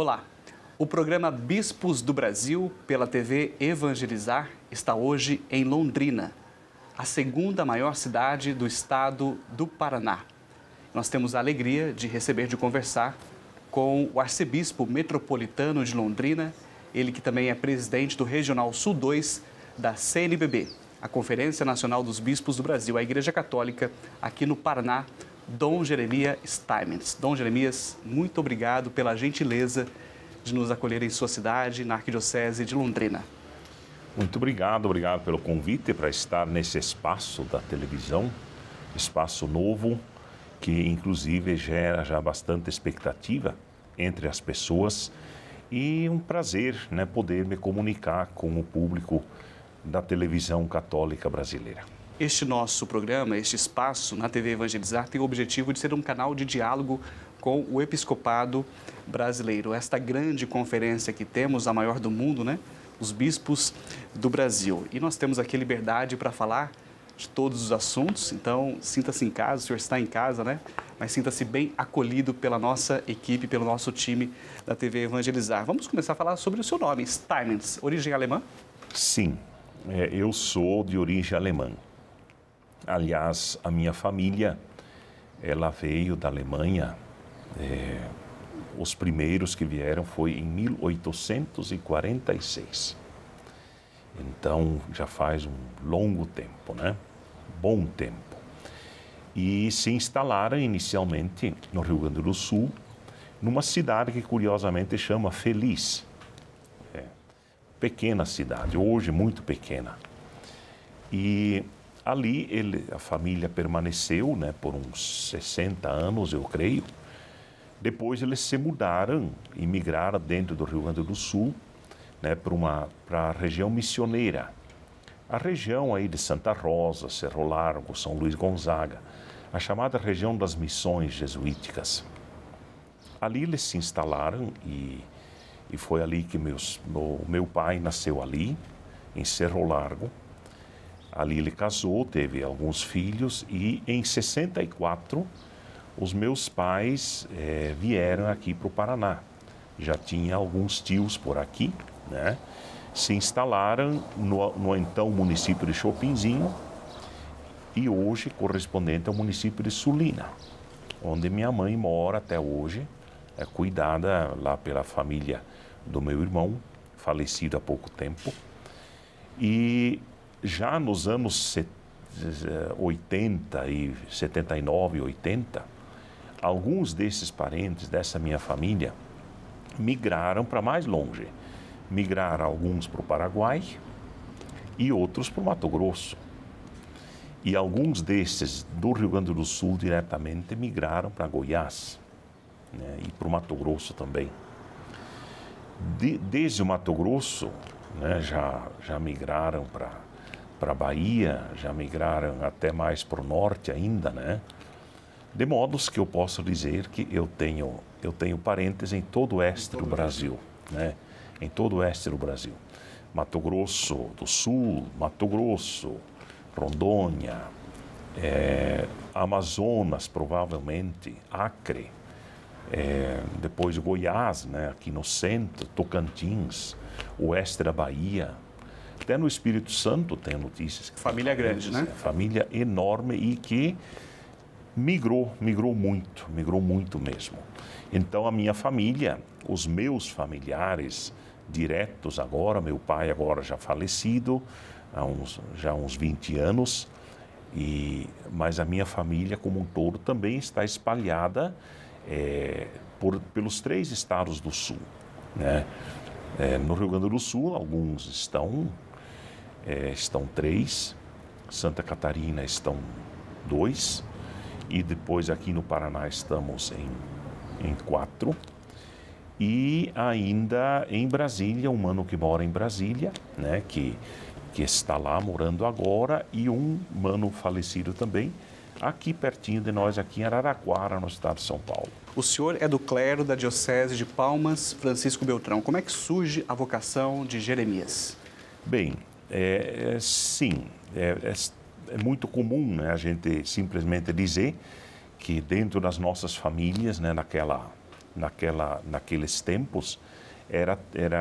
Olá, o programa Bispos do Brasil, pela TV Evangelizar, está hoje em Londrina, a segunda maior cidade do estado do Paraná. Nós temos a alegria de receber, de conversar com o arcebispo metropolitano de Londrina, ele que também é presidente do Regional Sul 2 da CNBB, a Conferência Nacional dos Bispos do Brasil, a Igreja Católica aqui no Paraná, Dom Jeremias Steinmetz. Dom Jeremias, muito obrigado pela gentileza de nos acolher em sua cidade, na Arquidiocese de Londrina. Muito obrigado pelo convite para estar nesse espaço da televisão, espaço novo, que inclusive gera já bastante expectativa entre as pessoas e um prazer, poder me comunicar com o público da televisão católica brasileira. Este nosso programa, este espaço na TV Evangelizar tem o objetivo de ser um canal de diálogo com o episcopado brasileiro. Esta grande conferência que temos, a maior do mundo, os bispos do Brasil. E nós temos aqui liberdade para falar de todos os assuntos, então sinta-se em casa, o senhor está em casa, mas sinta-se bem acolhido pela nossa equipe, pelo nosso time da TV Evangelizar. Vamos começar a falar sobre o seu nome, Steinmetz, origem alemã? Sim, eu sou de origem alemã. Aliás, a minha família, ela veio da Alemanha, os primeiros que vieram foi em 1846. Então, já faz um longo tempo, Bom tempo. E se instalaram inicialmente no Rio Grande do Sul, numa cidade que curiosamente chama Feliz. Pequena cidade, hoje muito pequena. E ali a família permaneceu, por uns 60 anos, eu creio. Depois eles se mudaram e migraram dentro do Rio Grande do Sul, para a região missioneira. A região aí de Santa Rosa, Cerro Largo, São Luís Gonzaga, a chamada região das missões jesuíticas. Ali eles se instalaram e foi ali que meu pai nasceu ali, em Cerro Largo. Ali ele casou, teve alguns filhos e em 64 os meus pais vieram aqui para o Paraná. Já tinha alguns tios por aqui, Se instalaram no então município de Chopinzinho e hoje correspondente ao município de Sulina, onde minha mãe mora até hoje, é cuidada lá pela família do meu irmão, falecido há pouco tempo. E já nos anos 80 e 79 e 80, alguns desses parentes dessa minha família migraram para mais longe. Migraram alguns para o Paraguai e outros para o Mato Grosso. E alguns desses do Rio Grande do Sul diretamente migraram para Goiás, e para o Mato Grosso também. Desde o Mato Grosso, já migraram para a Bahia, já migraram até mais para o norte ainda, De modos que eu posso dizer que eu tenho parentes em todo o oeste do Brasil, Em todo o oeste do Brasil. Mato Grosso do Sul, Mato Grosso, Rondônia, Amazonas, provavelmente, Acre, depois Goiás, aqui no centro, Tocantins, oeste da Bahia. Até no Espírito Santo tem notícias. Família grande, Família enorme e que migrou muito mesmo. Então a minha família, os meus familiares diretos agora, meu pai agora já falecido, há uns 20 anos, mas a minha família como um todo também está espalhada pelos 3 estados do sul. No Rio Grande do Sul, alguns estão 3, Santa Catarina estão 2, e depois aqui no Paraná estamos em 4, e ainda em Brasília, um mano que mora em Brasília, que está lá morando agora, e um mano falecido também, aqui pertinho de nós, aqui em Araraquara, no estado de São Paulo. O senhor é do clero da Diocese de Palmas, Francisco Beltrão. Como é que surge a vocação de Jeremias? Bem, sim, é muito comum, a gente simplesmente dizer que dentro das nossas famílias, naquela naqueles tempos, era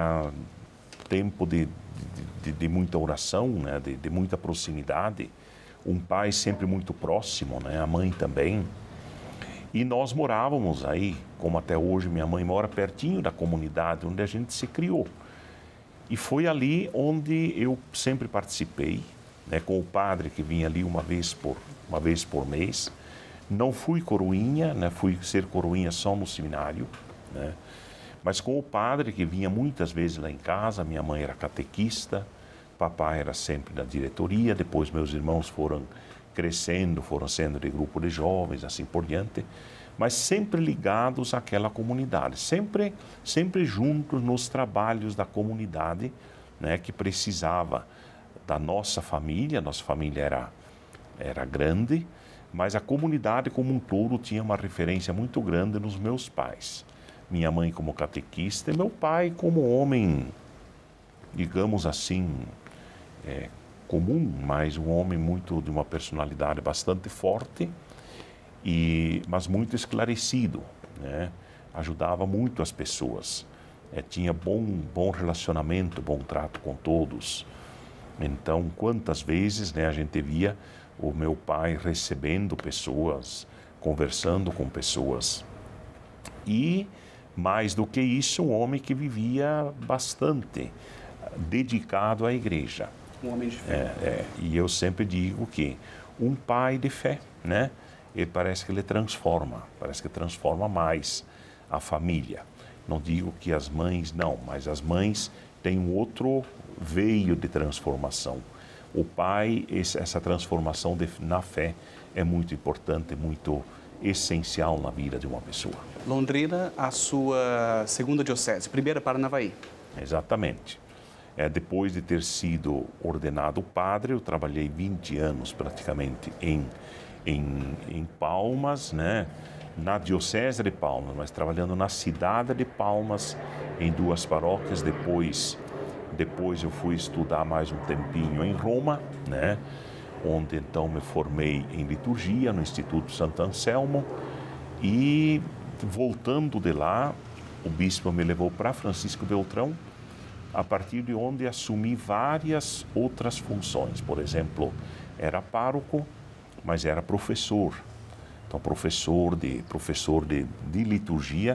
tempo de muita oração, né? De muita proximidade. Um pai sempre muito próximo, né? A mãe também. E nós morávamos aí, como até hoje minha mãe mora pertinho da comunidade onde a gente se criou. E foi ali onde eu sempre participei, né? Com o padre que vinha ali uma vez por mês. Não fui coroinha, né? Fui ser coroinha só no seminário, né? Mas com o padre que vinha muitas vezes lá em casa. Minha mãe era catequista, papai era sempre da diretoria, depois meus irmãos foram crescendo, foram sendo de grupo de jovens, assim por diante, mas sempre ligados àquela comunidade, sempre juntos nos trabalhos da comunidade, né, que precisava da nossa família era grande, mas a comunidade como um todo tinha uma referência muito grande nos meus pais. Minha mãe como catequista e meu pai como homem, digamos assim, comum, mas um homem muito de uma personalidade bastante forte, mas muito esclarecido, né? Ajudava muito as pessoas, tinha bom relacionamento, bom trato com todos. Então, quantas vezes, né, a gente via o meu pai recebendo pessoas, conversando com pessoas. E, mais do que isso, um homem que vivia bastante dedicado à igreja. Um homem de fé. E eu sempre digo que um pai de fé, né? Parece que transforma mais a família. Não digo que as mães não, mas as mães têm um outro veio de transformação. O pai, essa transformação na fé é muito importante, muito essencial na vida de uma pessoa. Londrina, a sua segunda diocese, primeira Paranavaí. Exatamente. Depois de ter sido ordenado padre, eu trabalhei 20 anos praticamente em Palmas, né? Na Diocese de Palmas, mas trabalhando na cidade de Palmas, em 2 paróquias. Depois eu fui estudar mais um tempinho em Roma, né? Onde então me formei em liturgia no Instituto Santo Anselmo. E voltando de lá, o bispo me levou para Francisco Beltrão, a partir de onde assumi várias outras funções. Por exemplo, era pároco, mas era professor. Então, professor de liturgia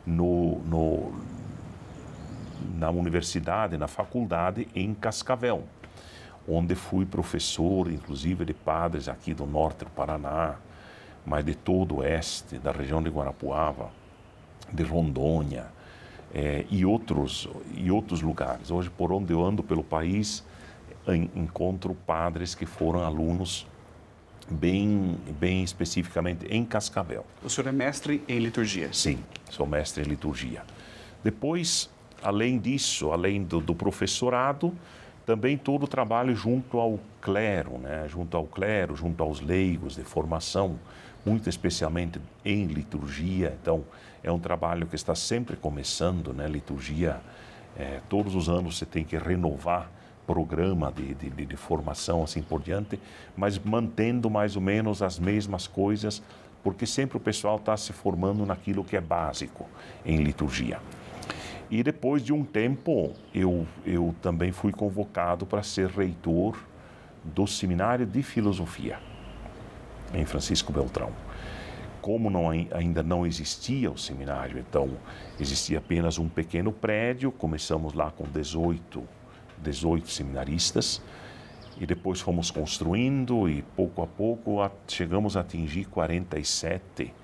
na universidade, na faculdade em Cascavel, onde fui professor, inclusive, de padres aqui do norte do Paraná, mas de todo o oeste, da região de Guarapuava, de Rondônia, e outros lugares. Hoje, por onde eu ando pelo país, encontro padres que foram alunos bem especificamente em Cascavel. O senhor é mestre em liturgia? Sim, sou mestre em liturgia. Depois, além disso, além do professorado, também todo o trabalho junto ao clero, né? Junto aos leigos de formação, muito especialmente em liturgia. Então, é um trabalho que está sempre começando, né? Liturgia, todos os anos você tem que renovar programa de formação, assim por diante, mas mantendo mais ou menos as mesmas coisas, porque sempre o pessoal está se formando naquilo que é básico em liturgia. E depois de um tempo, eu também fui convocado para ser reitor do Seminário de Filosofia, em Francisco Beltrão. Como ainda não existia o seminário, então existia apenas um pequeno prédio, começamos lá com 18 seminaristas, e depois fomos construindo e pouco a pouco chegamos a atingir 47,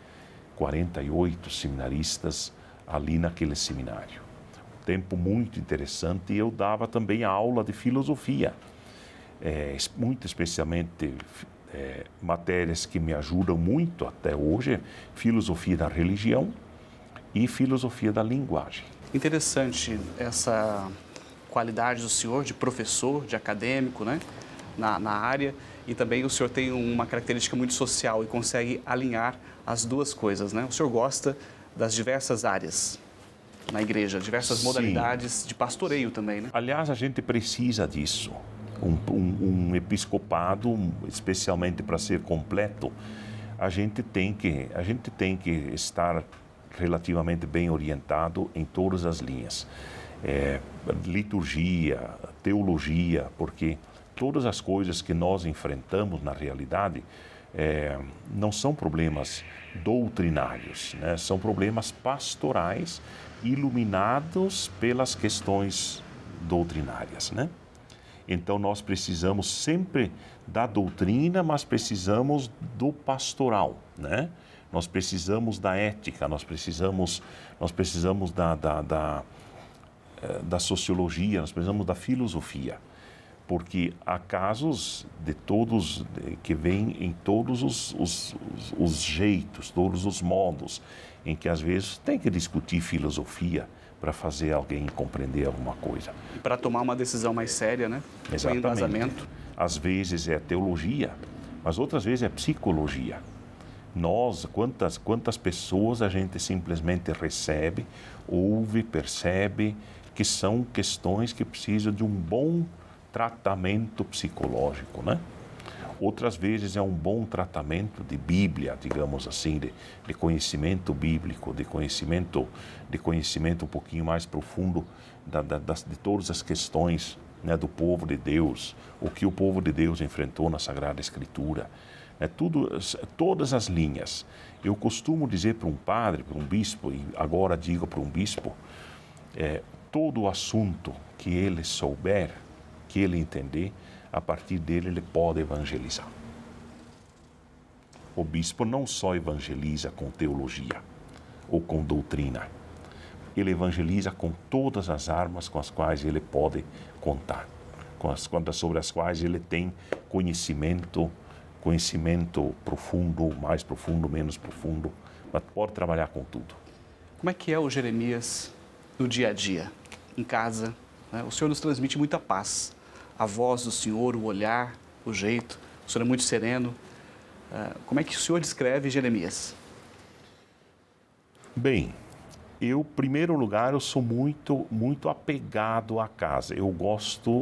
48 seminaristas ali naquele seminário. Tempo muito interessante, e eu dava também aula de filosofia, muito especialmente matérias que me ajudam muito até hoje, filosofia da religião e filosofia da linguagem. Interessante essa qualidade do senhor de professor, de acadêmico, né, na área, e também o senhor tem uma característica muito social e consegue alinhar as duas coisas, né? O senhor gosta das diversas áreas na igreja, diversas modalidades de pastoreio também, né? Aliás, a gente precisa disso. Um episcopado, especialmente para ser completo, a gente tem que estar relativamente bem orientado em todas as linhas. Liturgia, teologia, porque todas as coisas que nós enfrentamos na realidade não são problemas doutrinários, né? São problemas pastorais iluminados pelas questões doutrinárias, né? Então nós precisamos sempre da doutrina, mas precisamos do pastoral, né? Nós precisamos da ética, nós precisamos da sociologia, nós precisamos da filosofia, porque há casos de todos que vêm em todos os jeitos, todos os modos, em que às vezes tem que discutir filosofia para fazer alguém compreender alguma coisa. Para tomar uma decisão mais séria, né? Exatamente. Com embasamento. Às vezes é teologia, mas outras vezes é psicologia. Nós, quantas pessoas a gente simplesmente recebe, ouve, percebe que são questões que precisam de um bom tratamento psicológico, né? Outras vezes é um bom tratamento de Bíblia, digamos assim, de conhecimento bíblico, de conhecimento um pouquinho mais profundo de todas as questões, né, do povo de Deus, o que o povo de Deus enfrentou na Sagrada Escritura. Todas as linhas. Eu costumo dizer para um padre, para um bispo, e agora digo para um bispo, todo o assunto que ele souber, que ele entender, a partir dele ele pode evangelizar. O bispo não só evangeliza com teologia ou com doutrina, ele evangeliza com todas as armas com as quais ele pode contar, sobre as quais ele tem conhecimento profundo, mais profundo, menos profundo, mas pode trabalhar com tudo. Como é que é o Jeremias no dia a dia, em casa, né? O Senhor nos transmite muita paz. A voz do Senhor, o olhar, o jeito. O Senhor é muito sereno. Como é que o Senhor descreve Jeremias? Bem, em primeiro lugar, eu sou muito apegado à casa. Eu gosto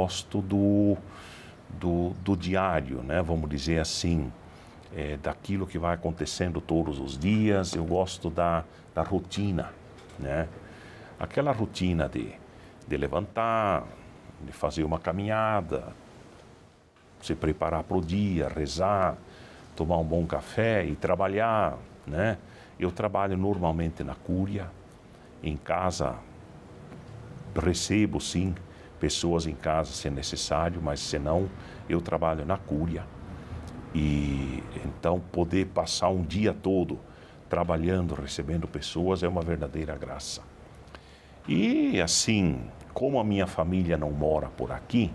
do diário, né? Vamos dizer assim, daquilo que vai acontecendo todos os dias. Eu gosto da rotina, né? Aquela rotina de levantar, de fazer uma caminhada, se preparar para o dia, rezar, tomar um bom café e trabalhar, né? Eu trabalho normalmente na Cúria, em casa recebo sim pessoas em casa se necessário, mas se não, eu trabalho na Cúria. E então poder passar um dia todo trabalhando, recebendo pessoas é uma verdadeira graça. E assim, como a minha família não mora por aqui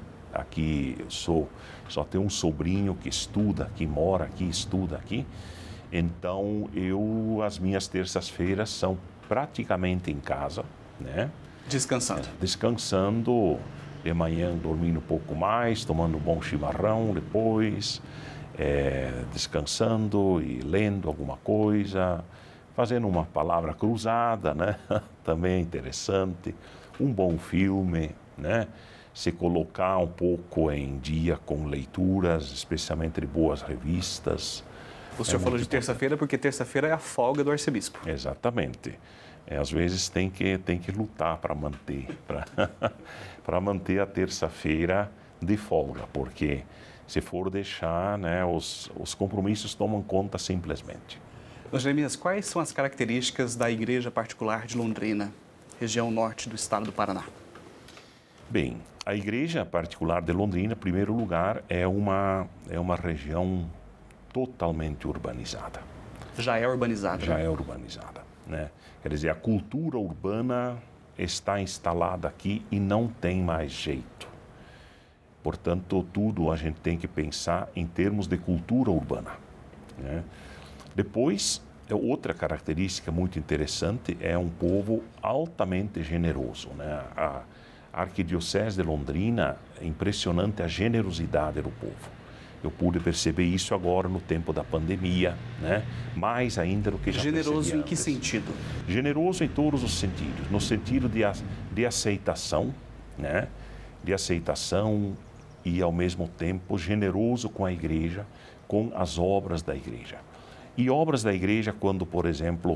só tenho um sobrinho que estuda, que mora aqui, estuda aqui, então as minhas terças-feiras são praticamente em casa, né? Descansando. Descansando, de manhã dormindo um pouco mais, tomando um bom chimarrão depois, descansando e lendo alguma coisa, fazendo uma palavra cruzada, né? Também é interessante, um bom filme, né? Se colocar um pouco em dia com leituras, especialmente de boas revistas. O senhor falou de terça-feira porque terça-feira é a folga do arcebispo. Exatamente. Às vezes tem que lutar para manter, para manter a terça-feira de folga, porque se for deixar, né, os compromissos tomam conta simplesmente. Jeremias, quais são as características da Igreja Particular de Londrina, região norte do estado do Paraná? Bem, a Igreja Particular de Londrina, em primeiro lugar, é uma região totalmente urbanizada. Já é urbanizada. Já é urbanizada, né? Quer dizer, a cultura urbana está instalada aqui e não tem mais jeito. Portanto, tudo a gente tem que pensar em termos de cultura urbana, né? Depois, outra característica muito interessante é um povo altamente generoso, né? A Arquidiocese de Londrina, é impressionante a generosidade do povo. Eu pude perceber isso agora no tempo da pandemia, né? Mais ainda do que já percebi antes. Generoso em que sentido? Generoso em todos os sentidos. No sentido de aceitação, né? De aceitação e, ao mesmo tempo, generoso com a igreja, com as obras da igreja. E obras da igreja quando, por exemplo,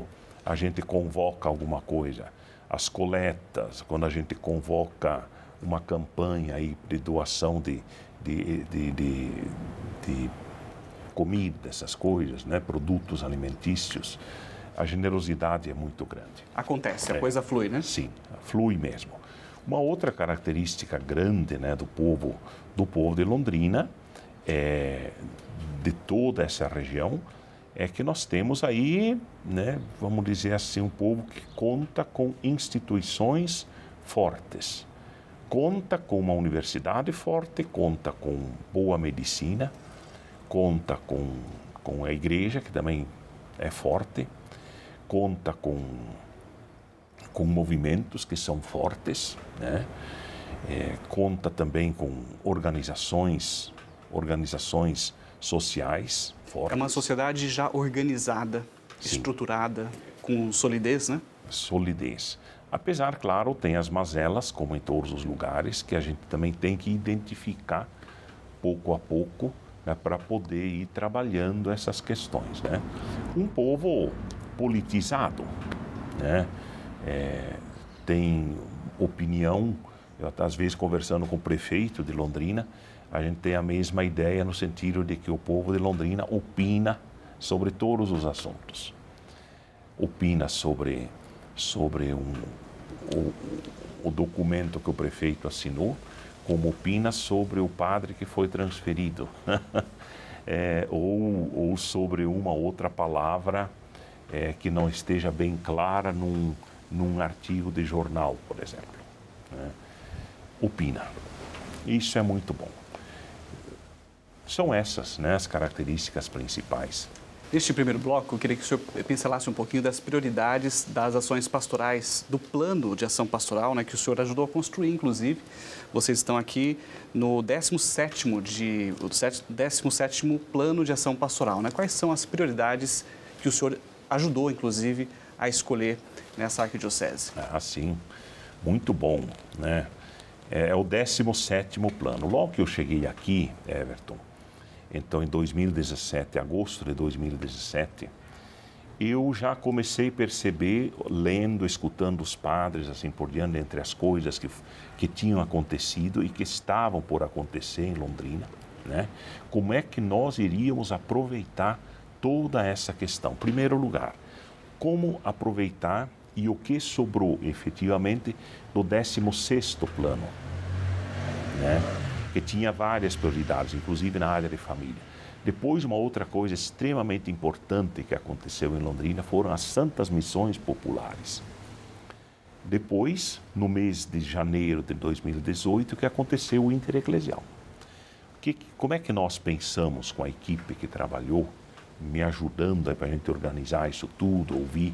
a gente convoca alguma coisa, as coletas, quando a gente convoca uma campanha aí de doação de comida, essas coisas, né? Produtos alimentícios, a generosidade é muito grande. Acontece, a coisa flui, né? Sim, flui mesmo. Uma outra característica grande, né, do povo de Londrina, de toda essa região, é que nós temos aí, né, vamos dizer assim, um povo que conta com instituições fortes, conta com uma universidade forte, conta com boa medicina, conta com a igreja, que também é forte, conta com movimentos que são fortes, né? Conta também com organizações sociais fortes. É uma sociedade já organizada, Sim. Estruturada, com solidez, né? Solidez. Apesar, claro, tem as mazelas, como em todos os lugares, que a gente também tem que identificar pouco a pouco, né, para poder ir trabalhando essas questões, né? Um povo politizado, né? Tem opinião. Eu, às vezes, conversando com o prefeito de Londrina, a gente tem a mesma ideia no sentido de que o povo de Londrina opina sobre todos os assuntos. Opina sobre o documento que o prefeito assinou, como opina sobre o padre que foi transferido, ou sobre uma outra palavra que não esteja bem clara num artigo de jornal, por exemplo. Né? Opina. Isso é muito bom. São essas, né, as características principais. Neste primeiro bloco, eu queria que o senhor pincelasse um pouquinho das prioridades das ações pastorais, do plano de ação pastoral, né, que o senhor ajudou a construir, inclusive. Vocês estão aqui no 17º plano de ação pastoral, né? Quais são as prioridades que o senhor ajudou, inclusive, a escolher nessa arquidiocese? Sim, muito bom, né? É o 17º plano. Logo que eu cheguei aqui, Everton, então em 2017, agosto de 2017, eu já comecei a perceber, lendo, escutando os padres, assim por diante, entre as coisas que tinham acontecido e que estavam por acontecer em Londrina, né? Como é que nós iríamos aproveitar toda essa questão? Em primeiro lugar, como aproveitar e o que sobrou efetivamente do 16º plano, né? Que tinha várias prioridades, inclusive na área de família. Depois, uma outra coisa extremamente importante que aconteceu em Londrina foram as Santas Missões Populares. Depois, no mês de janeiro de 2018, que aconteceu o Intereclesial. Como é que nós pensamos com a equipe que trabalhou, me ajudando para a gente organizar isso tudo, ouvir,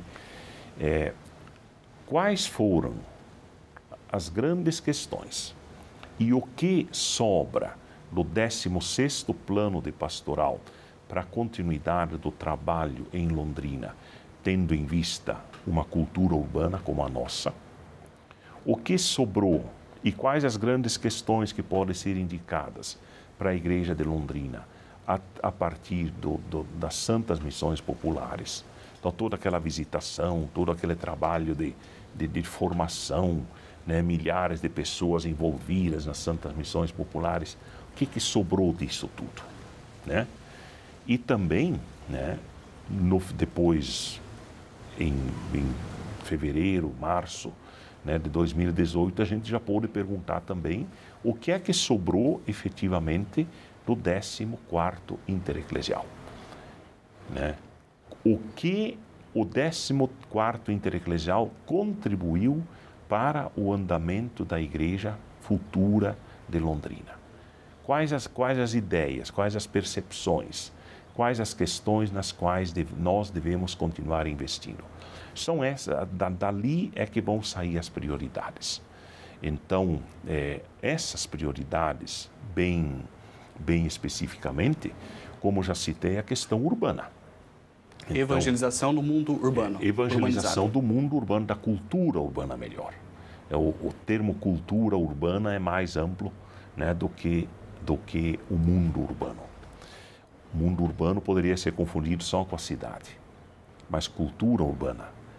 quais foram as grandes questões e o que sobra do 16º plano de pastoral para a continuidade do trabalho em Londrina, tendo em vista uma cultura urbana como a nossa. O que sobrou e quais as grandes questões que podem ser indicadas para a Igreja de Londrina a partir das Santas Missões Populares. Então, toda aquela visitação, todo aquele trabalho de formação, né, milhares de pessoas envolvidas nas Santas Missões Populares, o que sobrou disso tudo, né? E também, né, depois, em fevereiro, março, né, de 2018, a gente já pôde perguntar também o que é que sobrou efetivamente do 14º Intereclesial, né? O que o 14º Intereclesial contribuiu para o andamento da Igreja futura de Londrina. Quais as ideias, quais as percepções, quais as questões nas quais nós devemos continuar investindo. São essas, dali é que vão sair as prioridades. Então, essas prioridades, bem especificamente, como já citei, a questão urbana. Então, evangelização no mundo urbano. Evangelização do mundo urbano, da cultura urbana melhor. O termo cultura urbana é mais amplo, né, do que o mundo urbano. O mundo urbano poderia ser confundido só com a cidade, mas cultura urbana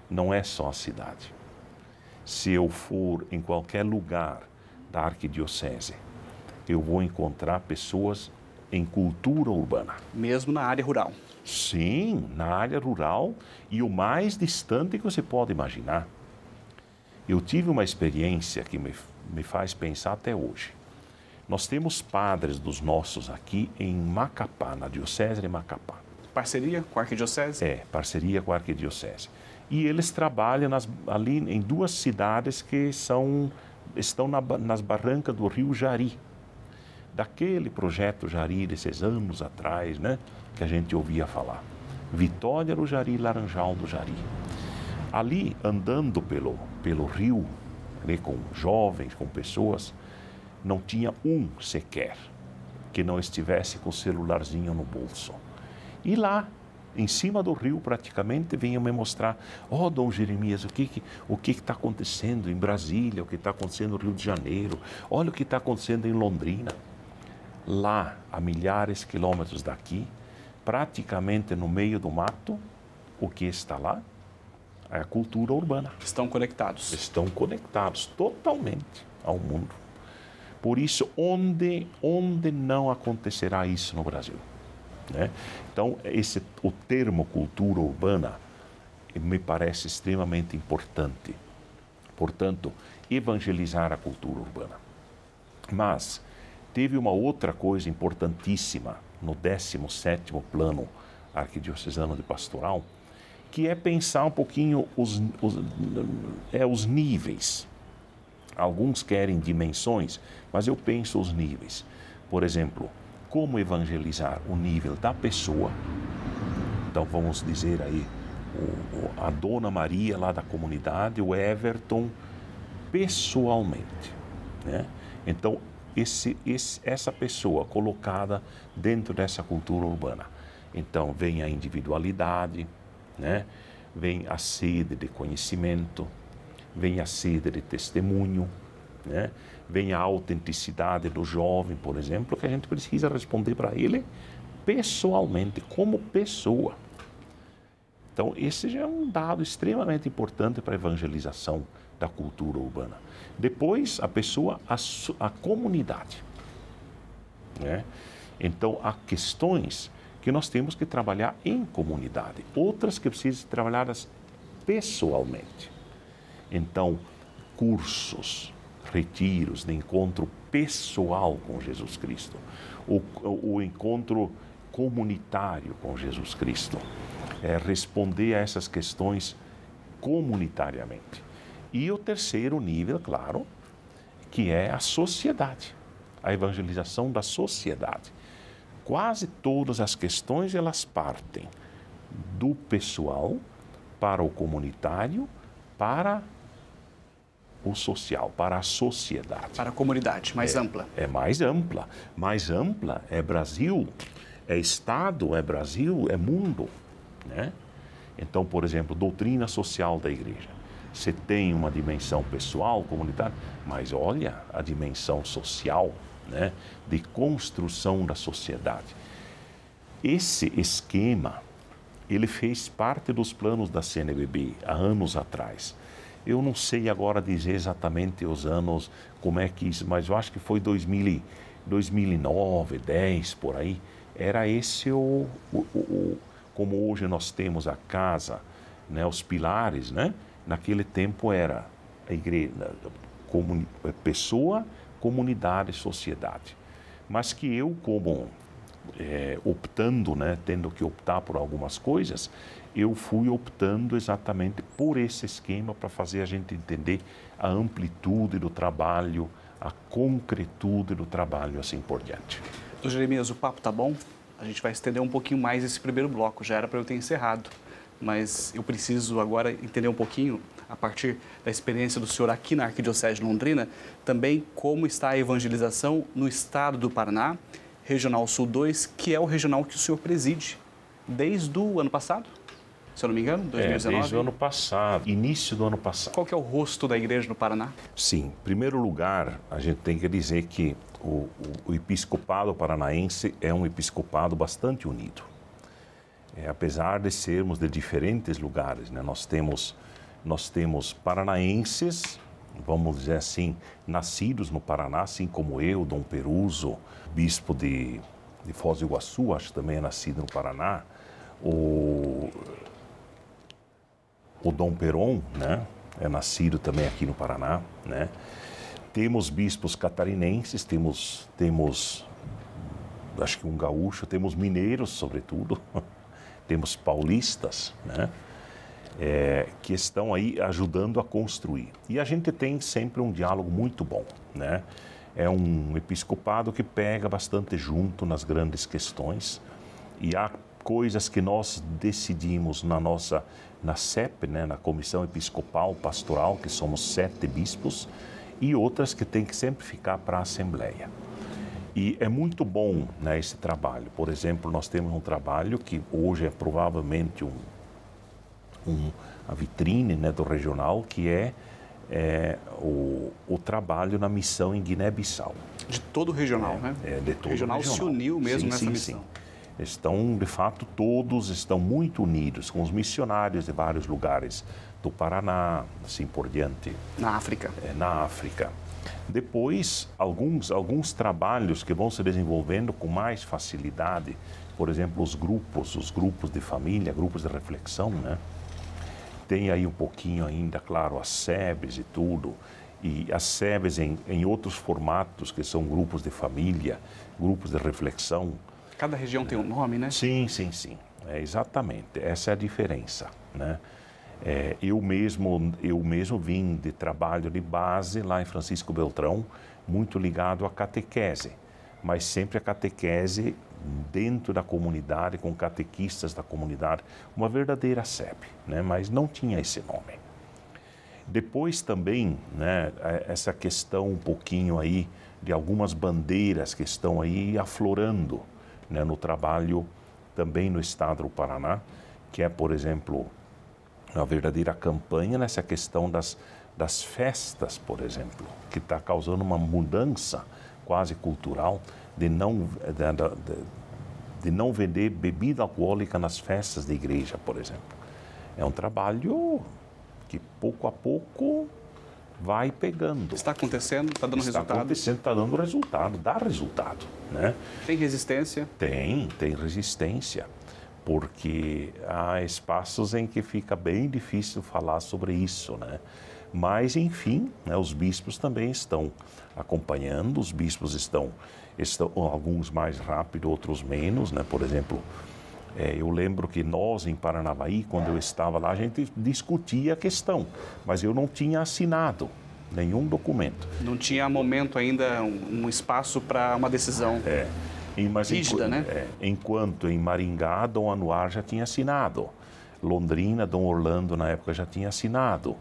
não é só a cidade. Se eu for em qualquer lugar da arquidiocese, eu vou encontrar pessoas em cultura urbana. Mesmo na área rural. Sim, na área rural e o mais distante que você pode imaginar. Eu tive uma experiência que me faz pensar até hoje. Nós temos padres dos nossos aqui em Macapá, na Diocese de Macapá. Parceria com a arquidiocese? É, parceria com a arquidiocese. E eles trabalham ali em duas cidades que estão nas barrancas do rio Jari. Daquele projeto Jari desses anos atrás, né, que a gente ouvia falar. Vitória do Jari, Laranjal do Jari. Ali, andando pelo rio, né, com jovens, com pessoas, não tinha um sequer que não estivesse com o celularzinho no bolso. E lá, em cima do rio, praticamente, vinham me mostrar, Dom Jeremias, o que está acontecendo em Brasília, o que está acontecendo no Rio de Janeiro, olha o que está acontecendo em Londrina. Lá, a milhares de quilômetros daqui, praticamente no meio do mato, o que está lá é a cultura urbana. Estão conectados. Estão conectados totalmente ao mundo. Por isso, onde não acontecerá isso no Brasil? Né? Então, o termo cultura urbana me parece extremamente importante. Portanto, evangelizar a cultura urbana. Mas teve uma outra coisa importantíssima no 17º plano arquidiocesano de pastoral, que é pensar um pouquinho os níveis. Alguns querem dimensões, mas eu penso os níveis. Por exemplo, como evangelizar o nível da pessoa. Então, vamos dizer aí, a Dona Maria lá da comunidade, o Everton, pessoalmente. Né? Então, essa pessoa colocada dentro dessa cultura urbana. Então, vem a individualidade, né? Vem a sede de conhecimento, vem a sede de testemunho, né? Vem a autenticidade do jovem, por exemplo, que a gente precisa responder para ele pessoalmente, como pessoa. Então, esse já é um dado extremamente importante para a evangelização da cultura urbana. Depois, a pessoa, a comunidade. Né? Então, há questões que nós temos que trabalhar em comunidade, outras que precisam ser trabalhadas pessoalmente. Então, cursos, retiros de encontro pessoal com Jesus Cristo, o encontro comunitário com Jesus Cristo, responder a essas questões comunitariamente. E o terceiro nível, claro, que é a sociedade, a evangelização da sociedade. Quase todas as questões, elas partem do pessoal para o comunitário, para o social, para a sociedade. Para a comunidade, mais ampla. É mais ampla. Mais ampla é Brasil, é Estado, é Brasil, é mundo. Né? Então, por exemplo, doutrina social da igreja. Você tem uma dimensão pessoal, comunitária, mas olha a dimensão social, né, de construção da sociedade. Esse esquema, ele fez parte dos planos da CNBB há anos atrás. Eu não sei agora dizer exatamente os anos, como é que isso, mas eu acho que foi 2009, 10, por aí. Era esse como hoje nós temos a casa, né, os pilares, né? Naquele tempo era a igreja, pessoa, comunidade, sociedade. Mas que eu, como optando, né, tendo que optar por algumas coisas, eu fui optando exatamente por esse esquema para fazer a gente entender a amplitude do trabalho, a concretude do trabalho, assim por diante. Doutor Jeremias, o papo tá bom? A gente vai estender um pouquinho mais esse primeiro bloco, já era para eu ter encerrado, mas eu preciso agora entender um pouquinho, a partir da experiência do senhor aqui na Arquidiocese de Londrina, também como está a evangelização no estado do Paraná, Regional Sul 2, que é o regional que o senhor preside desde o ano passado, se eu não me engano, 2019? Desde o ano passado, início do ano passado. Qual que é o rosto da igreja no Paraná? Sim, em primeiro lugar, a gente tem que dizer que o episcopado paranaense é um episcopado bastante unido. apesar de sermos de diferentes lugares, né? Nós temos paranaenses, vamos dizer assim, nascidos no Paraná, assim como eu, Dom Peruso, bispo de Foz do Iguaçu, acho que também é nascido no Paraná, o Dom Peron, né? É nascido também aqui no Paraná, né? Temos bispos catarinenses, temos acho que um gaúcho, temos mineiros, sobretudo, temos paulistas, né? Que estão aí ajudando a construir. E a gente tem sempre um diálogo muito bom, né? É um episcopado que pega bastante junto nas grandes questões, e há coisas que nós decidimos na CEP, né, na Comissão Episcopal Pastoral, que somos 7 bispos, e outras que tem que sempre ficar para a Assembleia. E é muito bom, né, esse trabalho. Por exemplo, nós temos um trabalho que hoje é provavelmente a vitrine, né, do regional, que é o trabalho na missão em Guiné-Bissau. De todo o regional, né? De todo o regional se uniu mesmo nessa missão. Sim. Estão, de fato, todos estão muito unidos com os missionários de vários lugares do Paraná, assim por diante. Na África. Na África. Depois, alguns trabalhos que vão se desenvolvendo com mais facilidade, por exemplo, os grupos de família, grupos de reflexão, né? Tem aí um pouquinho ainda, claro, as SEBs e tudo, e as SEBs em outros formatos, que são grupos de família, grupos de reflexão. Cada região tem um nome, né? Sim. Exatamente. Essa é a diferença, né? Eu mesmo vim de trabalho de base lá em Francisco Beltrão, muito ligado à catequese, mas sempre a catequese dentro da comunidade, com catequistas da comunidade, uma verdadeira SEB, né? Mas não tinha esse nome. Depois também, né, essa questão um pouquinho aí de algumas bandeiras que estão aí aflorando, né, no trabalho também no estado do Paraná, que é, por exemplo, uma verdadeira campanha nessa questão das festas, por exemplo, que está causando uma mudança quase cultural de não vender bebida alcoólica nas festas da igreja, por exemplo. É um trabalho que pouco a pouco vai pegando. Está acontecendo, está dando resultado? Está acontecendo, está dando resultado, dá resultado, né? Tem resistência? Tem resistência, porque há espaços em que fica bem difícil falar sobre isso, né? Mas, enfim, né, os bispos também estão acompanhando, os bispos estão alguns mais rápido, outros menos, né? Por exemplo, eu lembro que nós, em Paranavaí, quando eu estava lá, a gente discutia a questão, mas eu não tinha assinado nenhum documento. Não tinha momento ainda, um espaço para uma decisão rígida, né? Enquanto em Maringá, Dom Anuar já tinha assinado. Londrina, Dom Orlando, na época, já tinha assinado.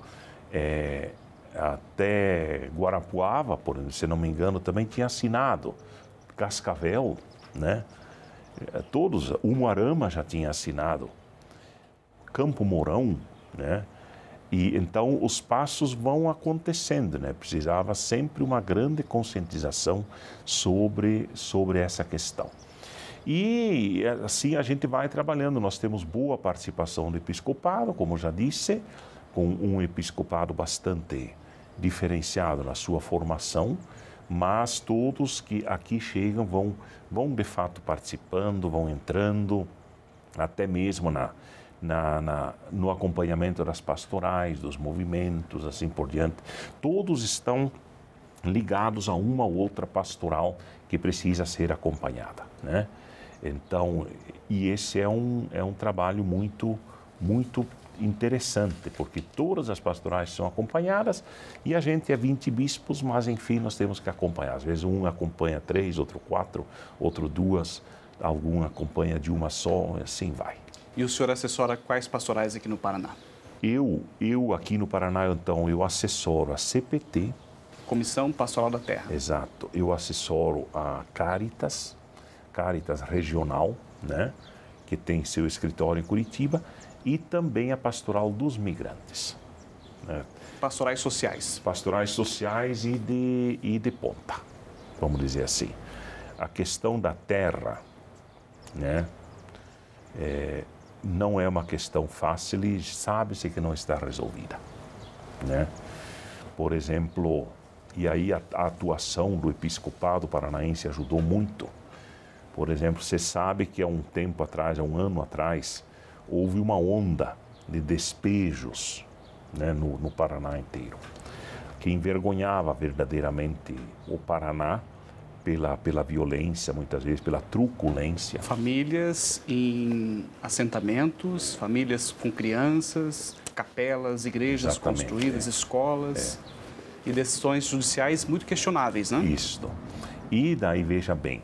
Até Guarapuava, se não me engano, também tinha assinado. Cascavel, né? Todos, Umuarama já tinha assinado, Campo Mourão, né? E então os passos vão acontecendo, né? Precisava sempre uma grande conscientização sobre essa questão. E assim a gente vai trabalhando. Nós temos boa participação do episcopado, como já disse, com um episcopado bastante diferenciado na sua formação, mas todos que aqui chegam vão de fato participando, vão entrando, até mesmo no acompanhamento das pastorais, dos movimentos, assim por diante. Todos estão ligados a uma ou outra pastoral que precisa ser acompanhada, né? Então, e esse é um trabalho muito interessante, porque todas as pastorais são acompanhadas e a gente é 20 bispos, mas enfim, nós temos que acompanhar. Às vezes um acompanha 3, outro 4, outro 2, algum acompanha de uma só, assim vai. E o senhor assessora quais pastorais aqui no Paraná? Eu aqui no Paraná, então, eu assessoro a CPT. Comissão Pastoral da Terra. Exato. Eu assessoro a Caritas Regional, né, que tem seu escritório em Curitiba, e também a Pastoral dos Migrantes. Né? Pastorais sociais. Pastorais sociais e de ponta, vamos dizer assim. A questão da terra, né? não é uma questão fácil e sabe-se que não está resolvida, né? Por exemplo, e aí a atuação do episcopado paranaense ajudou muito. Por exemplo, você sabe que há um tempo atrás, há um ano atrás, houve uma onda de despejos, né, no Paraná inteiro, que envergonhava verdadeiramente o Paraná pela violência, muitas vezes pela truculência. Famílias em assentamentos, famílias com crianças, capelas, igrejas Exatamente, construídas, escolas e decisões judiciais muito questionáveis, né? Isso. E daí, veja bem,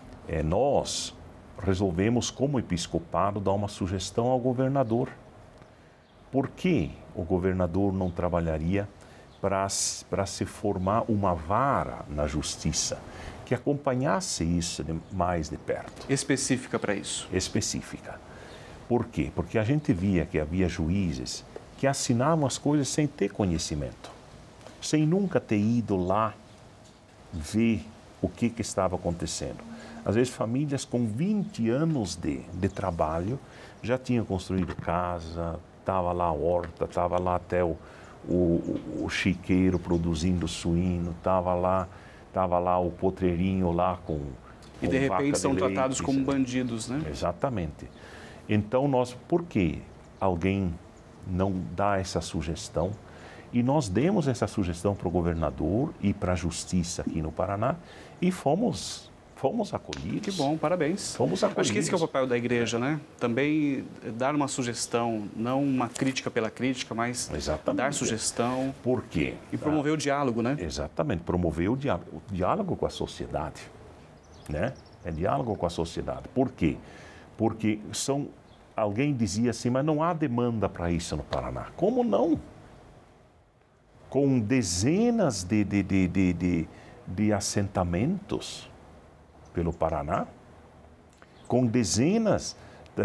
nós resolvemos, como episcopado, dar uma sugestão ao governador. Por que o governador não trabalharia para se formar uma vara na justiça que acompanhasse isso mais de perto? Específica para isso. Específica. Por quê? Porque a gente via que havia juízes que assinavam as coisas sem ter conhecimento, sem nunca ter ido lá ver o que estava acontecendo. Às vezes famílias com 20 anos de trabalho já tinham construído casa, estava lá a horta, estava lá até o chiqueiro produzindo suíno, estava lá o potreirinho lá com E de repente são leite, tratados como bandidos, né? Exatamente. Então por que alguém não dá essa sugestão? E nós demos essa sugestão para o governador e para a justiça aqui no Paraná e fomos acolhidos. Que bom, parabéns. Fomos acolhidos. Acho que esse que é o papel da igreja, né? Também dar uma sugestão, não uma crítica pela crítica, mas dar sugestão. Por quê? E promover o diálogo, né? Exatamente, promover o diálogo com a sociedade, né? É diálogo com a sociedade. Por quê? Porque alguém dizia assim, mas não há demanda para isso no Paraná. Como não? Com dezenas de assentamentos pelo Paraná, com dezenas,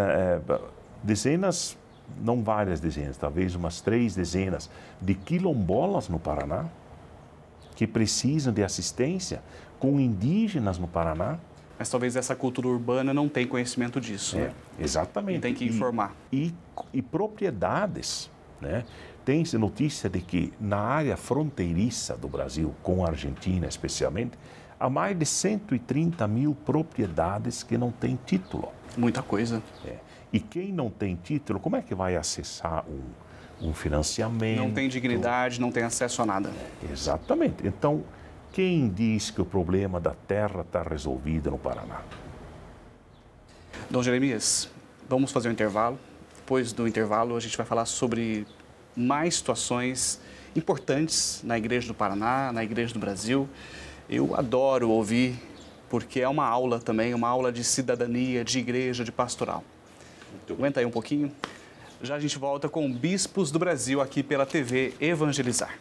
não várias dezenas, talvez umas 3 dezenas de quilombolas no Paraná, que precisam de assistência, com indígenas no Paraná. Mas talvez essa cultura urbana não tenha conhecimento disso, né? Exatamente. E tem que informar. E propriedades, né? Tem-se notícia de que na área fronteiriça do Brasil, com a Argentina especialmente, há mais de 130 mil propriedades que não têm título. Muita coisa. E quem não tem título, como é que vai acessar um financiamento? Não tem dignidade, não tem acesso a nada. Exatamente. Então, quem diz que o problema da terra está resolvido no Paraná? Dom Jeremias, vamos fazer um intervalo. Depois do intervalo, a gente vai falar sobre mais situações importantes na Igreja do Paraná, na Igreja do Brasil. Eu adoro ouvir, porque é uma aula também, uma aula de cidadania, de igreja, de pastoral. Aguenta aí um pouquinho. Já a gente volta com Bispos do Brasil aqui pela TV Evangelizar.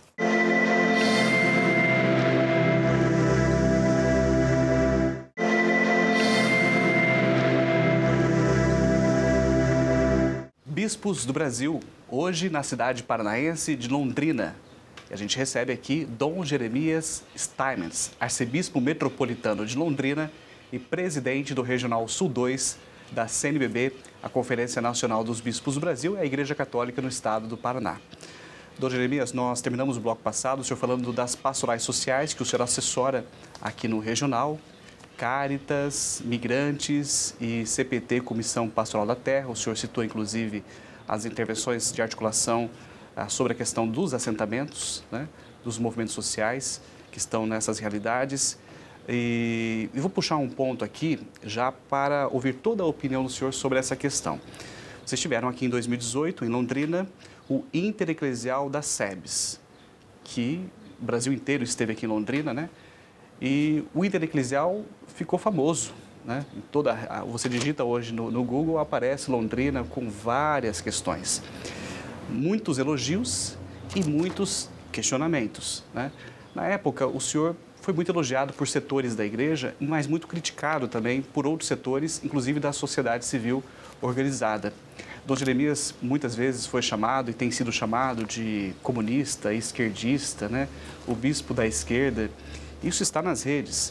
Bispos do Brasil, hoje na cidade paranaense de Londrina. E a gente recebe aqui Dom Jeremias Steinmetz, arcebispo metropolitano de Londrina e presidente do Regional Sul 2 da CNBB, a Conferência Nacional dos Bispos do Brasil e a Igreja Católica no estado do Paraná. Dom Jeremias, nós terminamos o bloco passado, o senhor falando das pastorais sociais que o senhor assessora aqui no Regional, Cáritas, Migrantes e CPT, Comissão Pastoral da Terra. O senhor citou, inclusive, as intervenções de articulação sobre a questão dos assentamentos, né, dos movimentos sociais que estão nessas realidades. E eu vou puxar um ponto aqui já para ouvir toda a opinião do senhor sobre essa questão. Vocês tiveram aqui em 2018, em Londrina, o Intereclesial da SEBS, que o Brasil inteiro esteve aqui em Londrina, né? E o Intereclesial ficou famoso, né? Você digita hoje no Google, aparece Londrina com várias questões. Muitos elogios e muitos questionamentos, né? Na época, o senhor foi muito elogiado por setores da igreja, mas muito criticado também por outros setores, inclusive da sociedade civil organizada. Dom Jeremias muitas vezes foi chamado e tem sido chamado de comunista, esquerdista, né? O bispo da esquerda. Isso está nas redes.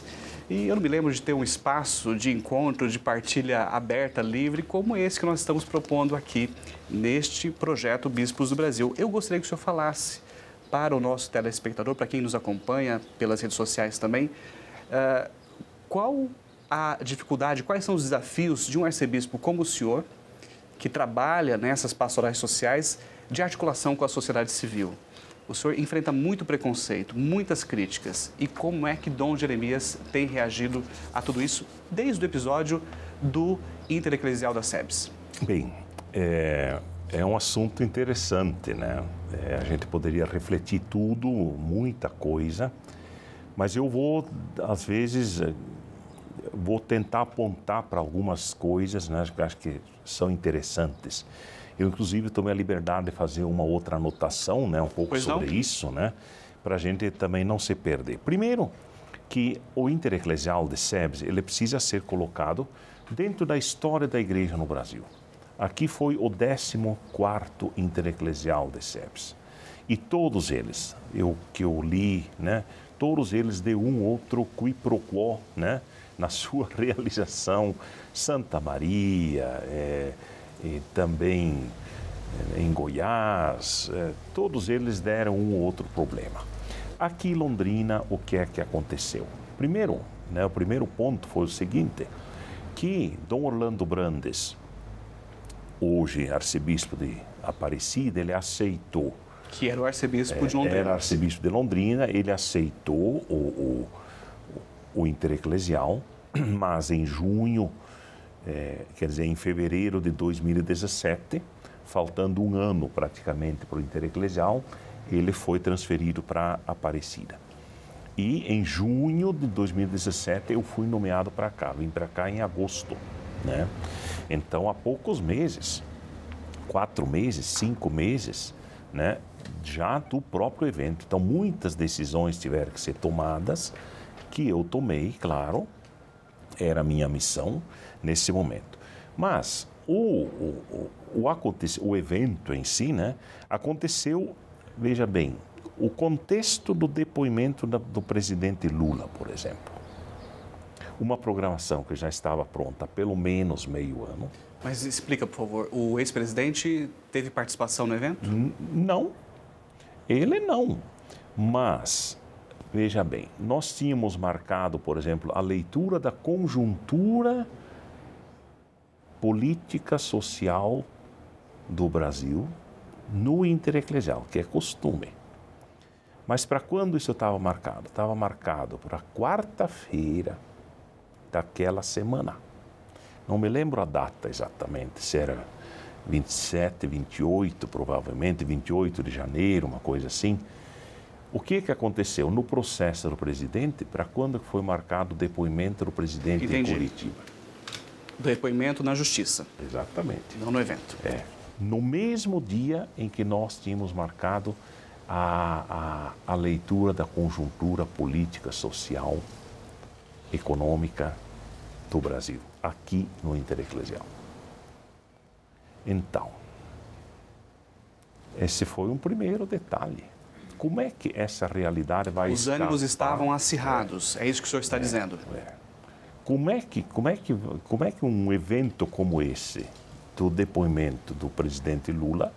E eu não me lembro de ter um espaço de encontro, de partilha aberta, livre, como esse que nós estamos propondo aqui neste projeto Bispos do Brasil. Eu gostaria que o senhor falasse para o nosso telespectador, para quem nos acompanha pelas redes sociais também, qual a dificuldade, quais são os desafios de um arcebispo como o senhor, que trabalha nessas pastorais sociais de articulação com a sociedade civil. O senhor enfrenta muito preconceito, muitas críticas. E como é que Dom Jeremias tem reagido a tudo isso desde o episódio do Intereclesial da SEBS? Bem, é um assunto interessante, né? A gente poderia refletir tudo, muita coisa, mas eu vou, às vezes, tentar apontar para algumas coisas, né, que eu acho que são interessantes. Eu, inclusive, tomei a liberdade de fazer uma outra anotação, né, um pouco sobre isso, né, para a gente também não se perder. Primeiro, que o Intereclesial de SEBS, ele precisa ser colocado dentro da história da igreja no Brasil. Aqui foi o 14º Intereclesial de SEBS. E todos eles, que eu li, né, todos eles de um outro qui pro quo, né, na sua realização. Santa Maria, e também em Goiás, todos eles deram um ou outro problema. Aqui em Londrina, o que é que aconteceu? Primeiro, né, o primeiro ponto foi o seguinte, que Dom Orlando Brandes, hoje arcebispo de Aparecida, ele aceitou. Que era o arcebispo de Londrina. Era arcebispo de Londrina, ele aceitou o Intereclesial, mas em junho, quer dizer, em fevereiro de 2017, faltando um ano praticamente para o Intereclesial, ele foi transferido para Aparecida. E em junho de 2017 eu fui nomeado para cá, vim para cá em agosto, né? Então, há poucos meses, 4 meses, 5 meses, né, já do próprio evento. Então, muitas decisões tiveram que ser tomadas, que eu tomei, claro, era a minha missão nesse momento. Mas o evento em si, né, aconteceu, veja bem, o contexto do depoimento do presidente Lula, por exemplo. Uma programação que já estava pronta há pelo menos meio ano. Mas explica, por favor, o ex-presidente teve participação no evento? Não, ele não. Mas, veja bem, nós tínhamos marcado, por exemplo, a leitura da conjuntura política social do Brasil no Intereclesial, que é costume. Mas para quando isso estava marcado? Estava marcado para quarta-feira daquela semana. Não me lembro a data exatamente, se era 27, 28, provavelmente 28 de janeiro, uma coisa assim. O que aconteceu no processo do presidente para quando foi marcado o depoimento do presidente em Curitiba? Do depoimento na justiça. Exatamente. Não no evento. No mesmo dia em que nós tínhamos marcado a leitura da conjuntura política, social, econômica do Brasil, aqui no Intereclesial. Então, esse foi um primeiro detalhe. Como é que essa realidade vai estar? Os ânimos estavam acirrados, é isso que o senhor está dizendo. Como é que um evento como esse, do depoimento do presidente Lula,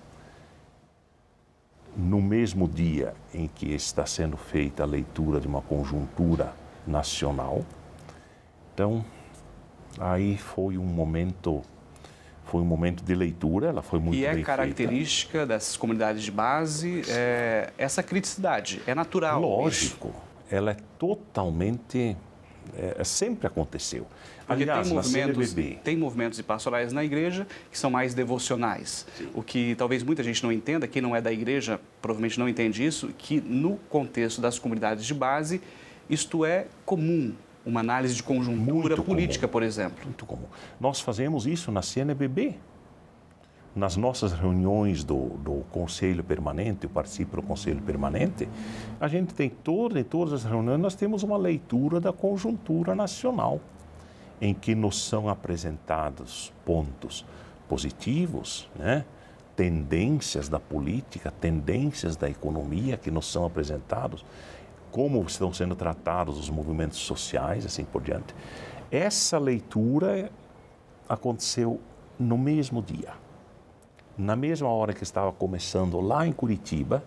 no mesmo dia em que está sendo feita a leitura de uma conjuntura nacional, então, aí foi um momento de leitura, ela foi muito bem feita. E é característica dessas comunidades de base, essa criticidade, é natural. Lógico, ela é totalmente, sempre aconteceu. Porque aliás, tem movimentos e pastorais na igreja que são mais devocionais. Sim. O que talvez muita gente não entenda, quem não é da igreja provavelmente não entende isso, que no contexto das comunidades de base, isto é comum. Uma análise de conjuntura política, por exemplo. Muito comum. Nós fazemos isso na CNBB. Nas nossas reuniões do Conselho Permanente, eu participo do Conselho Permanente, a gente tem em todas as reuniões, nós temos uma leitura da conjuntura nacional, em que nos são apresentados pontos positivos, né? Tendências da política, tendências da economia que nos são apresentados, como estão sendo tratados os movimentos sociais, assim por diante. Essa leitura aconteceu no mesmo dia. Na mesma hora que estava começando lá em Curitiba,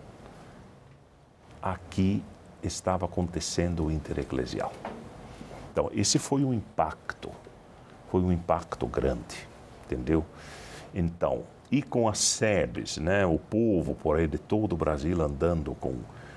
aqui estava acontecendo o intereclesial. Então, esse foi um impacto grande, entendeu? Então, e com as sebes, né? O povo por aí de todo o Brasil andando com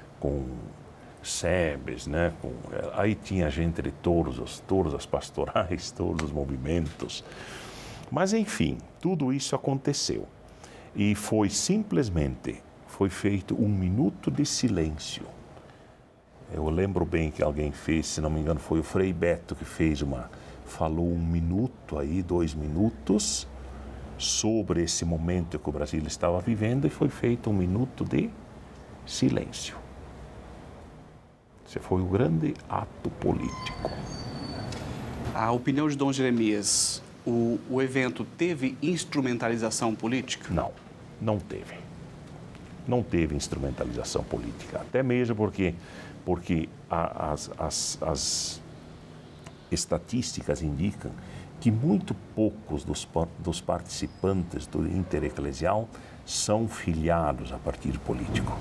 sebes, né? Aí tinha gente de todas as pastorais, todos os movimentos. Mas, enfim, tudo isso aconteceu. E foi feito um minuto de silêncio. Eu lembro bem que alguém fez, se não me engano, foi o Frei Beto que falou 1 minuto aí, 2 minutos, sobre esse momento que o Brasil estava vivendo, e foi feito 1 minuto de silêncio. Esse foi o grande ato político. A opinião de Dom Jeremias, o evento teve instrumentalização política? Não, não teve. Não teve instrumentalização política. Até mesmo porque as estatísticas indicam que muito poucos dos participantes do intereclesial são filiados a partido político.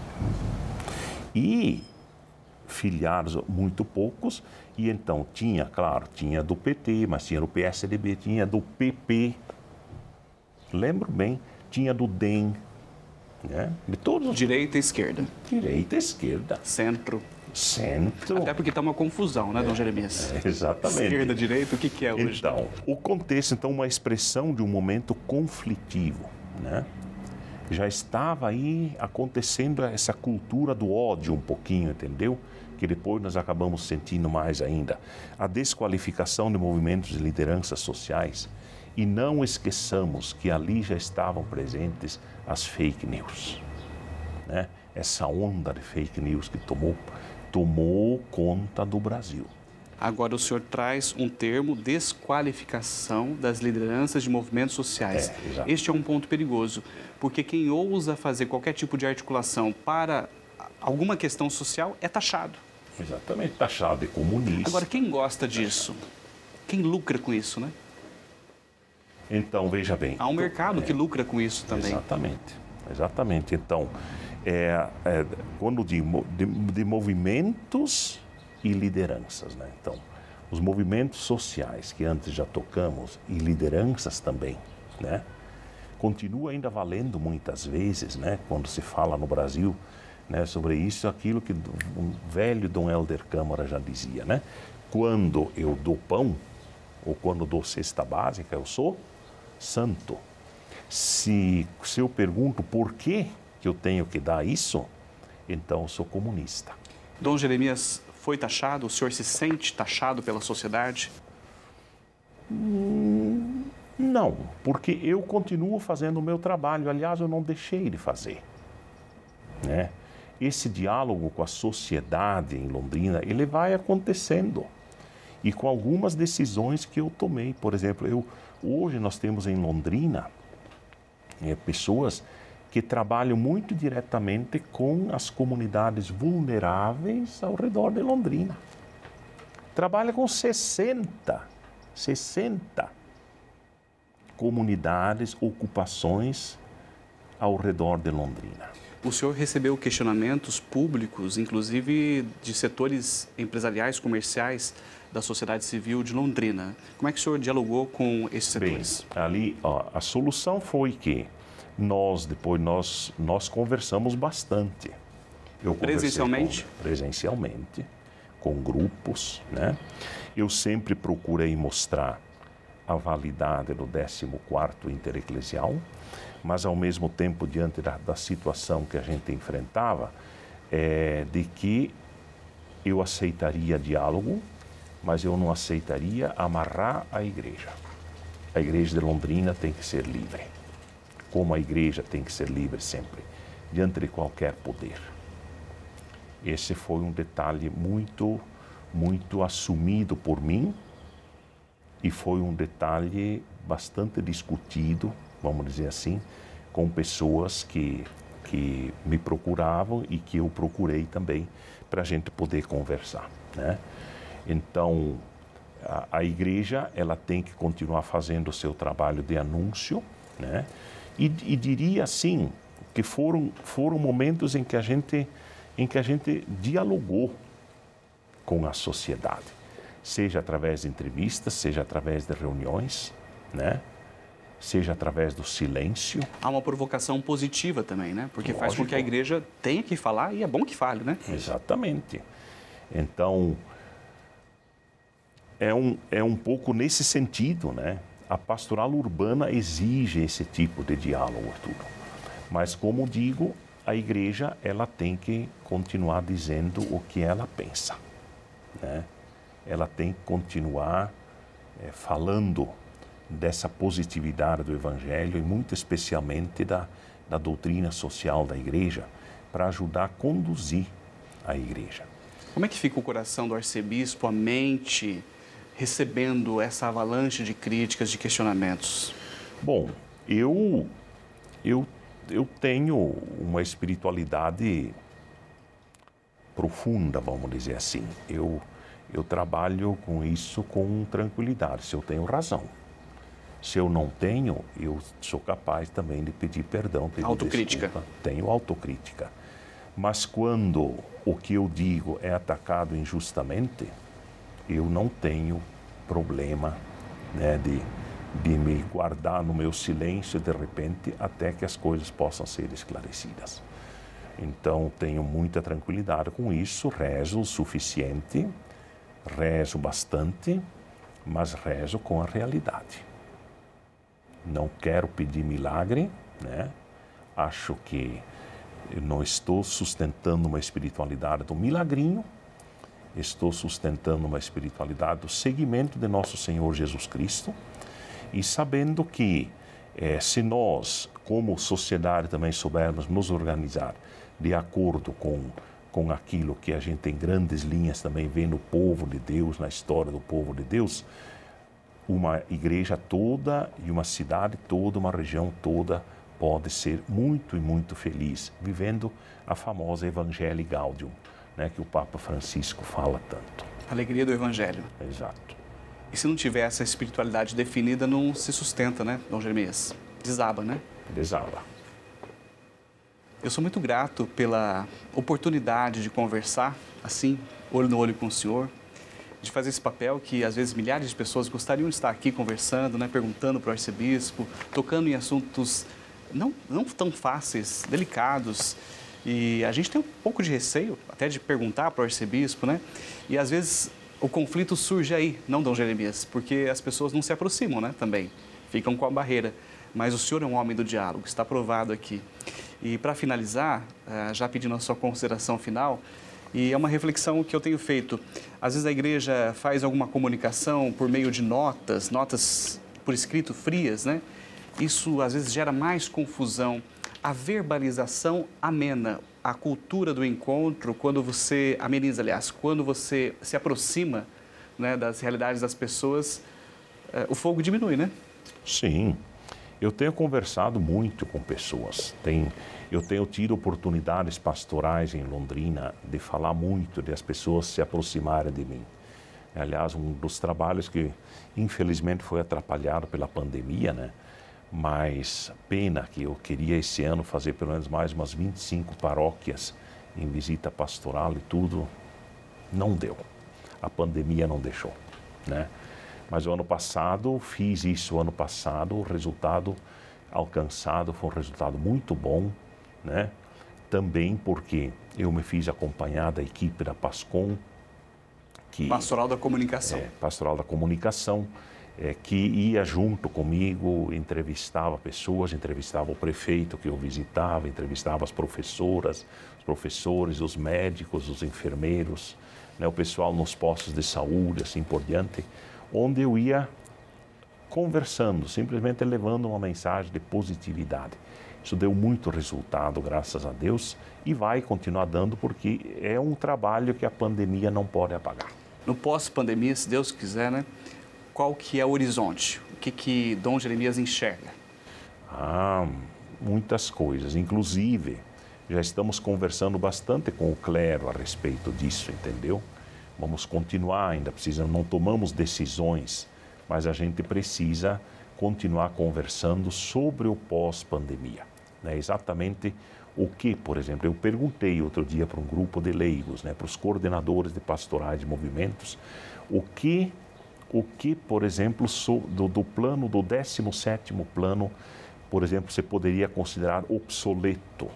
E filiados muito poucos, e então tinha do PT, mas tinha do PSDB, tinha do PP, lembro bem, tinha do DEM, né? De todos. Direita e esquerda. Direita e esquerda. Centro. Centro. Até porque está uma confusão, né, Dom Jeremias? Exatamente. Esquerda, direita, o que é hoje? Então, o contexto, uma expressão de um momento conflitivo, né? Já estava aí acontecendo essa cultura do ódio um pouquinho, entendeu? Que depois nós acabamos sentindo mais ainda. A desqualificação de movimentos e lideranças sociais. E não esqueçamos que ali já estavam presentes as fake news, né? Essa onda de fake news que tomou conta do Brasil. Agora o senhor traz um termo, desqualificação das lideranças de movimentos sociais. Este é um ponto perigoso, porque quem ousa fazer qualquer tipo de articulação para alguma questão social é taxado. Exatamente, taxado de comunista. Agora, quem gosta disso? Quem lucra com isso, né? Então, veja bem. Há um mercado que lucra com isso também. Exatamente. Então, quando de movimentos e lideranças, né? Então, os movimentos sociais que antes já tocamos e lideranças também, né? Continua ainda valendo muitas vezes, né? Quando se fala no Brasil, né, sobre isso, aquilo que o velho Dom Helder Câmara já dizia, né? Quando eu dou pão ou quando dou cesta básica, eu sou santo. Se eu pergunto por que eu tenho que dar isso, então eu sou comunista. Dom Jeremias foi taxado? O senhor se sente taxado pela sociedade? Não, porque eu continuo fazendo o meu trabalho. Aliás, eu não deixei de fazer, né? Esse diálogo com a sociedade em Londrina, ele vai acontecendo. E com algumas decisões que eu tomei. Por exemplo, hoje nós temos em Londrina pessoas que trabalham muito diretamente com as comunidades vulneráveis ao redor de Londrina. Trabalha com 60 comunidades, ocupações ao redor de Londrina. O senhor recebeu questionamentos públicos, inclusive de setores empresariais, comerciais da sociedade civil de Londrina. Como é que o senhor dialogou com esses setores? Bem, ali a solução foi que nós conversamos bastante. Eu presencialmente? Presencialmente, com grupos, né? Eu sempre procurei mostrar a validade do 14º Intereclesial, mas ao mesmo tempo, diante da situação que a gente enfrentava, de que eu aceitaria diálogo, mas eu não aceitaria amarrar a igreja. A igreja de Londrina tem que ser livre, como a igreja tem que ser livre sempre, diante de qualquer poder. Esse foi um detalhe muito assumido por mim e foi um detalhe bastante discutido, vamos dizer assim, com pessoas que que me procuravam e que eu procurei também para a gente poder conversar, né? Então, a igreja ela tem que continuar fazendo o seu trabalho de anúncio, né? E diria assim que foram momentos em que a gente dialogou com a sociedade, seja através de entrevistas, seja através de reuniões, né? Seja através do silêncio. Há uma provocação positiva também, né? Porque Lógico. faz com que a igreja tenha que falar e é bom que fale, né? Exatamente. Então, é um pouco nesse sentido, né? A pastoral urbana exige esse tipo de diálogo, Arturo. Mas, como digo, a igreja ela tem que continuar dizendo o que ela pensa, né? Ela tem que continuar falando dessa positividade do Evangelho e muito especialmente da doutrina social da igreja para ajudar a conduzir a igreja. Como é que fica o coração do arcebispo, a mente, recebendo essa avalanche de críticas, de questionamentos? Bom, eu tenho uma espiritualidade profunda, vamos dizer assim. Eu trabalho com isso com tranquilidade, se eu tenho razão. Se eu não tenho, eu sou capaz também de pedir perdão, pedir autocrítica. Desculpa. Tenho autocrítica. Mas quando o que eu digo é atacado injustamente, eu não tenho problema, né, de me guardar no meu silêncio de repente até que as coisas possam ser esclarecidas. Então, tenho muita tranquilidade com isso, rezo o suficiente, rezo bastante, mas rezo com a realidade. Não quero pedir milagre, né? Acho que eu não estou sustentando uma espiritualidade do milagrinho, estou sustentando uma espiritualidade do seguimento de nosso Senhor Jesus Cristo e sabendo que se nós, como sociedade, também soubermos nos organizar de acordo com aquilo que a gente em grandes linhas também vê no povo de Deus, na história do povo de Deus, uma igreja toda e uma cidade toda, uma região toda pode ser muito e muito feliz, vivendo a famosa Evangelii Gaudium, né, que o Papa Francisco fala tanto. Alegria do Evangelho. Exato. E se não tiver essa espiritualidade definida, não se sustenta, né, Dom Jeremias? Desaba, né? Desaba. Eu sou muito grato pela oportunidade de conversar, assim, olho no olho com o senhor, de fazer esse papel que, às vezes, milhares de pessoas gostariam de estar aqui conversando, né, perguntando para o arcebispo, tocando em assuntos não tão fáceis, delicados. E a gente tem um pouco de receio até de perguntar para o arcebispo, né? E, às vezes, o conflito surge aí, não, Dom Jeremias, porque as pessoas não se aproximam, né, também. Ficam com a barreira. Mas o senhor é um homem do diálogo, está provado aqui. E, para finalizar, já pedindo a sua consideração final, e é uma reflexão que eu tenho feito. Às vezes a igreja faz alguma comunicação por meio de notas por escrito frias, né? Isso às vezes gera mais confusão. A verbalização amena, a cultura do encontro, quando você ameniza, aliás, quando você se aproxima, né, das realidades das pessoas, o fogo diminui, né? Sim. Eu tenho conversado muito com pessoas. Eu tenho tido oportunidades pastorais em Londrina de falar muito, de as pessoas se aproximarem de mim. Aliás, um dos trabalhos que infelizmente foi atrapalhado pela pandemia, né? Mas pena que eu queria esse ano fazer pelo menos mais umas 25 paróquias em visita pastoral e tudo, não deu. A pandemia não deixou, né? Mas o ano passado, fiz isso ano passado, o resultado alcançado foi um resultado muito bom, né? Também porque eu me fiz acompanhar da equipe da PASCOM, Pastoral da Comunicação. Pastoral da Comunicação, que ia junto comigo, entrevistava pessoas, entrevistava o prefeito que eu visitava, entrevistava as professoras, os professores, os médicos, os enfermeiros, né? O pessoal nos postos de saúde, assim por diante, onde eu ia conversando, simplesmente levando uma mensagem de positividade. Isso deu muito resultado, graças a Deus, e vai continuar dando porque é um trabalho que a pandemia não pode apagar. No pós-pandemia, se Deus quiser, né? Qual que é o horizonte? O que Dom Jeremias enxerga? Muitas coisas. Inclusive, Já estamos conversando bastante com o clero a respeito disso, entendeu? Vamos continuar, ainda precisa, não tomamos decisões, mas a gente precisa continuar conversando sobre o pós-pandemia, né? Exatamente o que, por exemplo, eu perguntei outro dia para um grupo de leigos, né, para os coordenadores de pastorais de movimentos, o que, por exemplo, do plano, do 17º plano, por exemplo, você poderia considerar obsoleto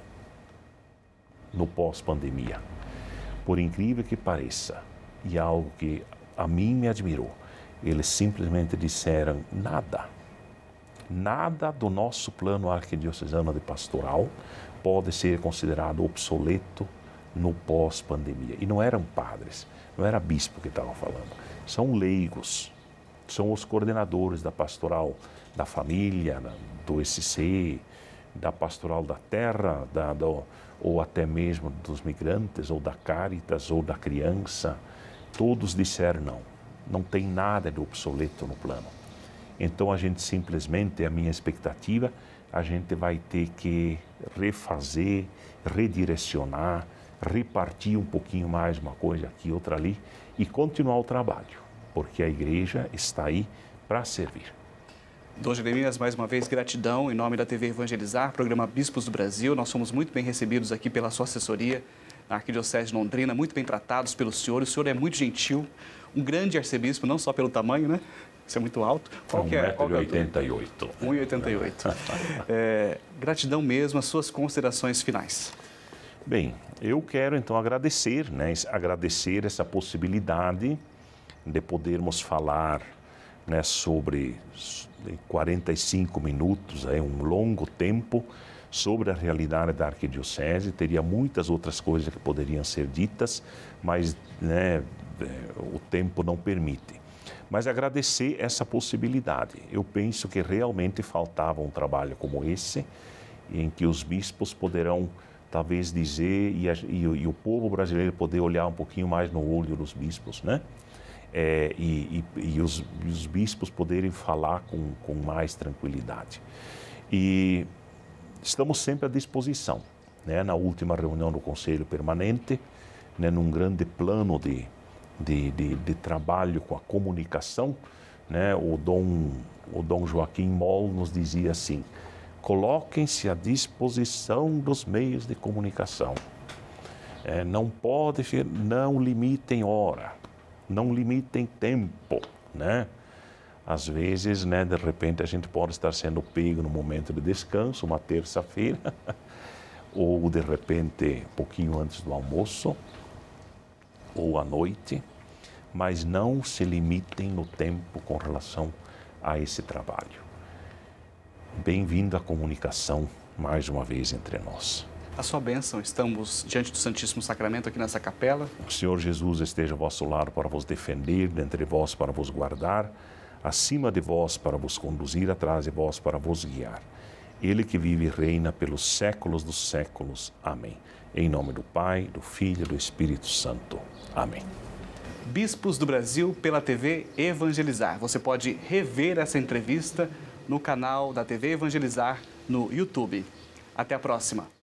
no pós-pandemia. Por incrível que pareça, e algo que a mim me admirou, eles simplesmente disseram nada. Nada do nosso plano arquidiocesano de pastoral pode ser considerado obsoleto no pós-pandemia. E não eram padres, não era bispo que estava falando, são leigos, são os coordenadores da pastoral da família, do ECC, da pastoral da terra, ou até mesmo dos migrantes, ou da Caritas, ou da criança. Todos disseram não, não tem nada de obsoleto no plano. Então a gente simplesmente, a minha expectativa, a gente vai ter que refazer, redirecionar, repartir um pouquinho mais uma coisa aqui, outra ali e continuar o trabalho, porque a igreja está aí para servir. Dom Jeremias, mais uma vez, gratidão em nome da TV Evangelizar, programa Bispos do Brasil. Nós somos muito bem recebidos aqui pela sua assessoria na Arquidiocese de Londrina, muito bem tratados pelo senhor. O senhor é muito gentil, um grande arcebispo, não só pelo tamanho, né? Isso é muito alto. Qual que é? 1,88 m. 1,88 m. Gratidão mesmo, as suas considerações finais. Bem, eu quero então agradecer, né? Agradecer essa possibilidade de podermos falar, né, sobre 45 minutos, um longo tempo, sobre a realidade da arquidiocese. Teria muitas outras coisas que poderiam ser ditas, mas, né, o tempo não permite. Mas agradecer essa possibilidade. Eu penso que realmente faltava um trabalho como esse, em que os bispos poderão talvez dizer, e o povo brasileiro poder olhar um pouquinho mais no olho dos bispos, né? E os bispos poderem falar com mais tranquilidade. E estamos sempre à disposição, né? Na última reunião do Conselho Permanente, né, num grande plano de trabalho com a comunicação, né, o Dom Joaquim Moll nos dizia assim: coloquem-se à disposição dos meios de comunicação. Não limitem hora, não limitem tempo, né? Às vezes, né, de repente a gente pode estar sendo pego no momento de descanso, uma terça-feira, ou de repente um pouquinho antes do almoço, ou à noite, mas não se limitem no tempo com relação a esse trabalho. Bem-vindo à comunicação, mais uma vez, entre nós. A sua bênção, estamos diante do Santíssimo Sacramento aqui nessa capela. O Senhor Jesus esteja ao vosso lado para vos defender, dentre vós para vos guardar, acima de vós para vos conduzir, atrás de vós para vos guiar. Ele que vive e reina pelos séculos dos séculos. Amém. Em nome do Pai, do Filho e do Espírito Santo. Amém. Bispos do Brasil pela TV Evangelizar. Você pode rever essa entrevista no canal da TV Evangelizar no YouTube. Até a próxima.